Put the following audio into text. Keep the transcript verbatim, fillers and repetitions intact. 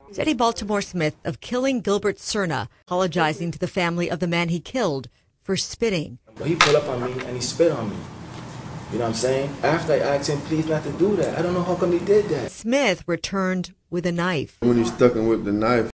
Eddie Baltimore Smith of killing Gilbert Serna, apologizing to the family of the man he killed for spitting. Well, he pulled up on me and he spit on me. You know what I'm saying? After I asked him please not to do that. I don't know how come he did that. Smith returned with a knife. When he stuck him with the knife,